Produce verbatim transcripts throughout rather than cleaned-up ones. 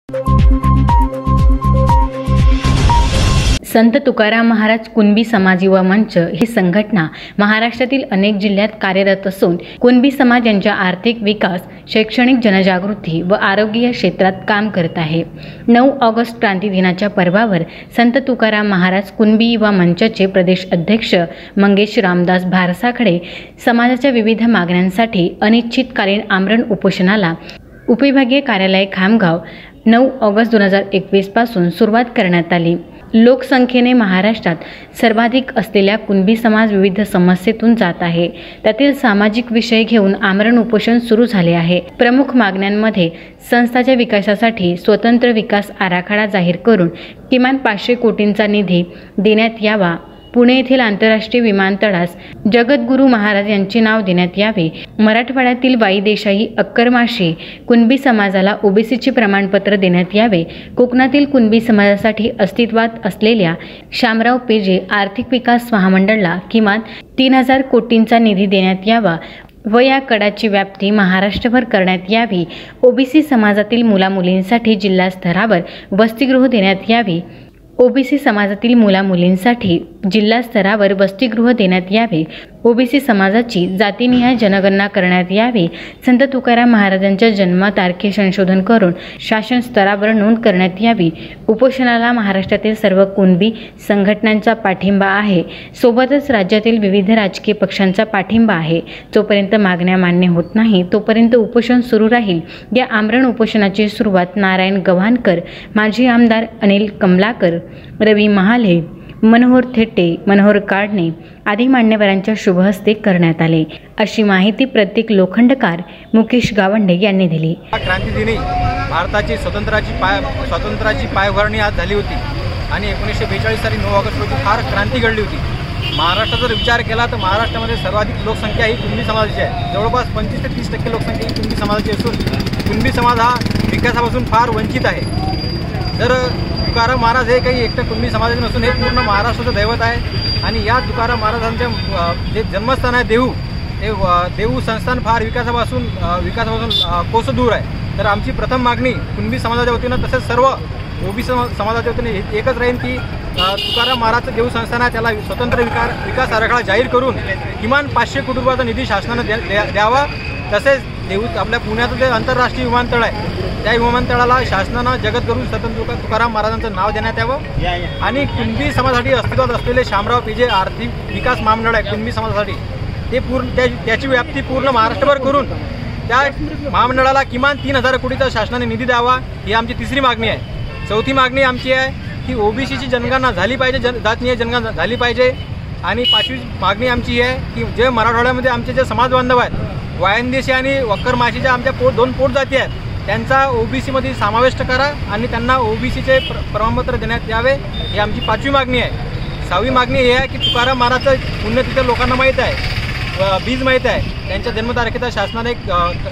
संत तुकाराम महाराज कुणबी समाज युवा मंच ही संघटना महाराष्ट्रातील अनेक जिल्ह्यात कार्यरत असून कुणबी समाज यांच्या आर्थिक विकास, शैक्षणिक जनजागृती व आरोग्य या क्षेत्रात काम करत आहे। नऊ ऑगस्ट क्रांती दिनाच्या पर्वावर संत तुकाराम महाराज कुणबी युवा मंचाचे प्रदेश अध्यक्ष मंगेश रामदास भारसाखडे समाजाच्या विविध मागण्यांसाठी अनिश्चितकालीन आमरण उपोषणाला उपविभागीय कार्यालय खामगाव नऊ ऑगस्ट दोन हजार एकवीस पासून सुरुवात करण्यात आली। लोकसंख्येने महाराष्ट्रात सर्वाधिक असलेल्या कुणबी समाज विविध समस्येतून जात आहे। त्यातील सामाजिक विषय घेऊन आमरण उपोषण सुरू झाले आहे। प्रमुख मागण्यांमध्ये संस्थाच्या विकासासाठी स्वतंत्र विकास आराखडा जाहीर करून किमान पाचशे कोटींचा निधी देण्यात यावा, पुणे येथील आंतरराष्ट्रीय विमानतळास जगद्गुरू महाराज यांचे नाव देण्यात यावे, मराठवाड्यातील वाई देशाई अक्करमाशी कुणबी समाजाला ओबीसीचे प्रमाणपत्र देण्यात यावे, कोकणातील कुणबी समाजासाठी अस्तित्वात असलेल्या शामराव पेजे आर्थिक विकास महामंडळाला किमान तीन हजार कोटींचा निधी देण्यात यावा व या कडाची व्याप्ती महाराष्ट्रभर करण्यात यावी, ओबीसी समाजातील मुलामुलींसाठी जिल्हा स्तरावर वसतिगृह देण्यात यावी, ओबीसी समाजातील मुलामुलींसाठी जिल्हा स्तरावर वसतिगृह देण्यात यावे, ओबीसी समाजाची जातीनिहाय जनगणना करण्यात यावी, संत तुकाराम महाराजांच्या जन्मतारखे संशोधन करून शासन स्तरावर नोंद करण्यात यावी। उपोषणाला महाराष्ट्रातील सर्व कुणबी संघटनांचा पाठिंबा आहे, सोबतच राज्यातील विविध राजकीय पक्षांचा पाठिंबा आहे। जोपर्यंत मागण्या मान्य होत नाही तोपर्यंत उपोषण सुरू राहील। या आमरण उपोषणाची सुरुवात नारायण गव्हाणकर, माजी आमदार अनिल कमलाकर, रवी महाले, मनोहर थेटे, मनोहर काढणे आदी मान्यवरांच्या शुभ हस्ते करण्यात आले, अशी माहिती प्रत्येक लोखंडकार मुकेश गावंडे यांनी दिली। क्रांती दिनी भारताची स्वतंत्राची पाय स्वातंत्र्याची पायभरणी आज झाली होती आणि एकोणीसशे बेचाळीस साली नऊ ऑगस्ट रोजी फार क्रांती घडली होती। महाराष्ट्राचा जर विचार केला तर महाराष्ट्रामध्ये सर्वाधिक लोकसंख्या ही कुणबी समाजाची आहे। जवळपास पंचवीस ते तीस टक्के लोकसंख्या ही कुणबी समाजाची असून कुणबी समाज हा विकासापासून फार वंचित आहे। जर तुकाराम महाराज हे काही एकट्या कुणबी समाजाचे नसून हे पूर्ण महाराष्ट्राचं दैवत आहे आणि या तुकाराम महाराजांच्या जे जन्मस्थान आहे देहू, हे देहू संस्थान फार विकासापासून विकासापासून कोस दूर आहे। तर आमची प्रथम मागणी कुणबी समाजाच्या वतीनं तसेच सर्व ओबीसी समाजाच्या वतीने एकच राहील की तुकाराम महाराजचं देहू संस्थान आहे त्याला स्वतंत्र विकास विकास आराखडा जाहीर करून किमान पाचशे कोटी रुपयाचा निधी शासनानं द्या द्यावा। तसेच देहू आपल्या पुण्याचं जे आंतरराष्ट्रीय विमानतळ आहे त्या विमानतळाला शासनानं जगद्गुरू संत तुकाराम महाराजांचं नाव देण्यात यावं आणि कुणबी समाजासाठी अस्तित्वात असलेले शामराव पेजे आर्थिक विकास महामंडळ आहे कुणबी समाजासाठी ते पूर्ण त्या त्याची व्याप्ती पूर्ण महाराष्ट्रभर करून त्या महामंडळाला किमान तीन हजार कोटीचा शासनाने निधी द्यावा, ही आमची तिसरी मागणी आहे। चौथी मागणी आमची आहे की ओबीसीची जनगणना झाली पाहिजे, जन जातनीय जनगणना झाली पाहिजे आणि पाचवी मागणी आमची आहे की जे मराठवाड्यामध्ये आमचे जे समाज बांधव आहेत वायंदेशी आणि वक्करमाशीच्या आमच्या पोट दोन पोट जाती आहेत त्यांचा ओबीसीमध्ये समावेश करा आणि त्यांना ओबीसीचे प्र प्रमाणपत्र देण्यात यावे, ही आमची पाचवी मागणी आहे। सहावी मागणी ही आहे की तुकाराम महाराजचं पुण्यतिथी लोकांना माहीत आहे, बीज माहीत आहे, त्यांच्या जन्मतारखेचा शासनाने एक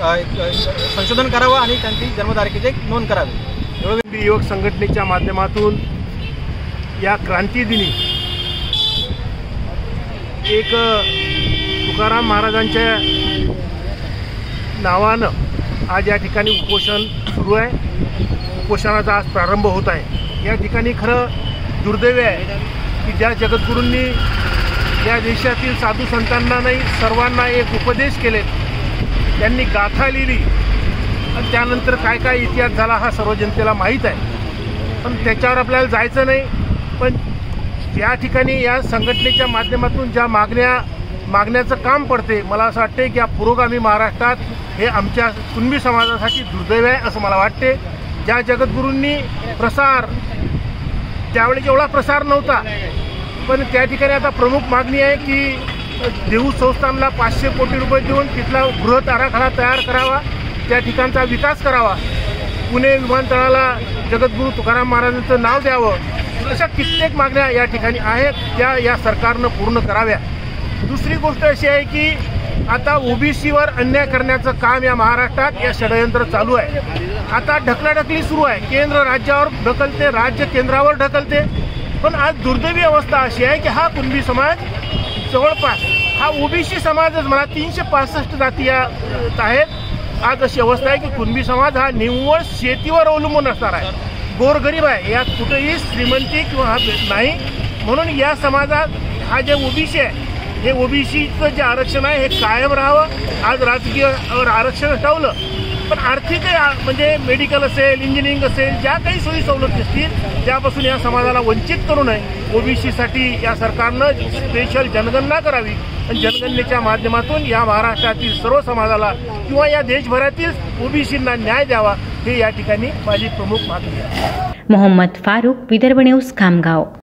संशोधन करावं आणि त्यांची जन्मतारखेची एक नोंद करावी। एवढं युवक संघटनेच्या माध्यमातून या क्रांतीदिनी एक तुकाराम महाराजांच्या नावानं आज या ठिकाणी उपोषण सुरू आहे। उपोषणाचा आज प्रारंभ होत आहे। या ठिकाणी खरं दुर्दैव आहे की ज्या जगद्गुरूंनी या देशातील साधू संतांना नाही सर्वांना एक उपदेश केले, त्यांनी गाथा लिहिली आणि त्यानंतर काय काय इतिहास झाला हा सर्व जनतेला माहीत आहे, पण त्याच्यावर आपल्याला जायचं नाही। पण या ठिकाणी या संघटनेच्या माध्यमातून ज्या मागण्या मागण्याचं काम पडते, मला असं वाटते की या पुरोगामी महाराष्ट्रात हे आमच्या कुणबी समाजासाठी दुर्दैव आहे असं मला वाटते। ज्या जगद्गुरूंनी प्रसार त्यावेळी एवढा प्रसार नव्हता, पण त्या ठिकाणी आता प्रमुख मागणी आहे की देहू संस्थानला पाचशे कोटी रुपये देऊन तिथला बृहत आराखडा तयार करावा, त्या ठिकाणचा विकास करावा, पुणे विमानतळाला जगद्गुरू तुकाराम महाराजांचं नाव द्यावं, अशा कित्येक मागण्या या ठिकाणी आहेत त्या या सरकारनं पूर्ण कराव्या। दुसरी गोष्ट अशी आहे की आता ओबीसीवर अन्याय करण्याचं काम या महाराष्ट्रात या षडयंत्र चालू आहे। आता ढकलाढकली सुरू आहे, केंद्र राज्यावर ढकलते, राज्य केंद्रावर ढकलते, पण आज दुर्दैवी अवस्था अशी आहे की हा कुणबी समाज जवळपास हा ओबीसी समाजच मला तीनशे पासष्ट जाती आहेत आज अशी अवस्था आहे की कुणबी समाज हा निव्वळ शेतीवर अवलंबून असणार आहे, गोरगरीब आहे, यात कुठेही श्रीमंती किंवा हा नाही. म्हणून या समाजात हा जे ओबीसी आहे, हे ओबीसीचं जे आरक्षण आहे हे कायम राहावं. आज राजकीय आरक्षण हटवलं, पण आर्थिक म्हणजे मेडिकल असेल, इंजिनिअरिंग असेल, ज्या काही सोयी सवलती असतील त्यापासून या समाजाला वंचित करू नये. ओबीसीसाठी या सरकारनं स्पेशल जनगणना करावी आणि जनगणनेच्या माध्यमातून या महाराष्ट्रातील सर्व समाजाला किंवा या देशभरातील ओबीसींना न्याय द्यावा, हे या ठिकाणी माझी प्रमुख मागणी आहे. मोहम्मद फारूक, विदर्भ न्यूज, खामगाव.